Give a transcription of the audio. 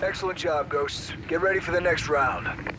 Excellent job, Ghosts. Get ready for the next round.